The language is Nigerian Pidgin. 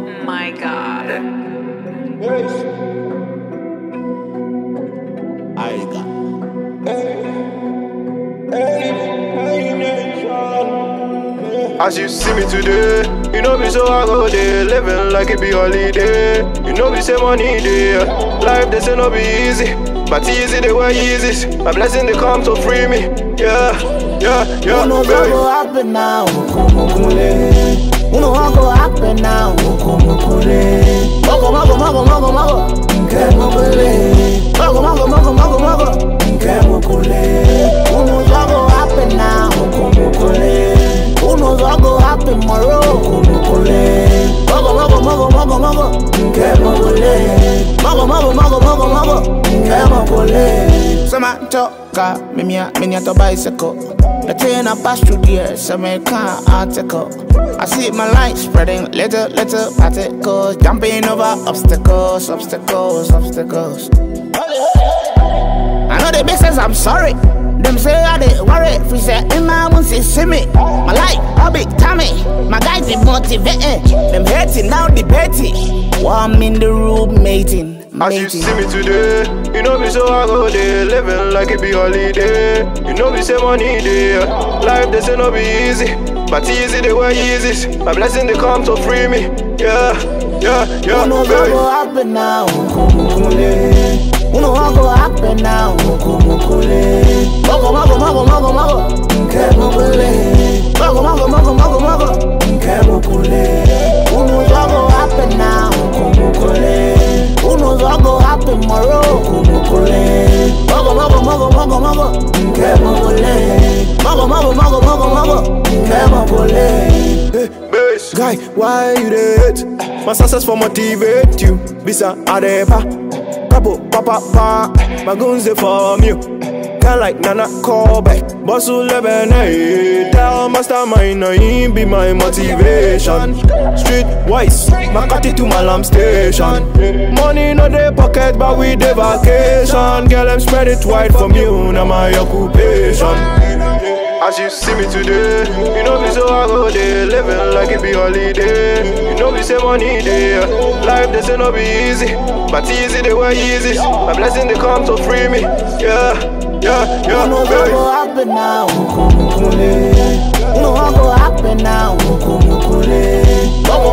My God. I got. As you see me today, you know me so I go there, living like it be holiday. You know me say money there, life they say no be easy, but easy they were easy. My blessing they come to free me, yeah. Who knows what go happen now? Who know what go happen now? Mago, nke mokole. Mago, nke mokole. Who knows what go happen now? Who knows what go happen tomorrow? Mago, nke mokole. Mago, nke mokole. So my talker, me to bicycle. The train I pass through there, so me can't article. I see my light spreading, little particles, jumping over obstacles. I know the big sense, I'm sorry. Them say I did worry, free say in my own see me. My life, a big Tommy. My guys be motivating. Them hating, now debating. While I'm in the room mating. As you see me today, you know me so I go there, living like it be holiday. You know me say money there, life they say no be easy, but easy they were easy. My blessing they come to free me, yeah. Who knows what go happen now? Who know what go happen now? Mago, nke mokole. Nke mokole. Who knows what go happen now? Who knows what go happen tomorrow? Mago, nke mokole. Mago, nke mokole. Bass. Guy, why you dey hate? My success for motivate you. Bisa adepa, kapo pa. My guns they for you. Kinda like Nana Kobe, boss who live in a tell mastermind, no he be my motivation. Street wise, my cut it to my lamp station. Money no dey pocket, but we dey vacation. Girl, I'm spread it wide from you, now my occupation. As you see me today, you know me so I go there, living like it be holiday. You know me say money there, life they say no be easy, but easy they were easy. My blessing they come to free me, yeah. Who knows what go happen now? Who know what go happen now?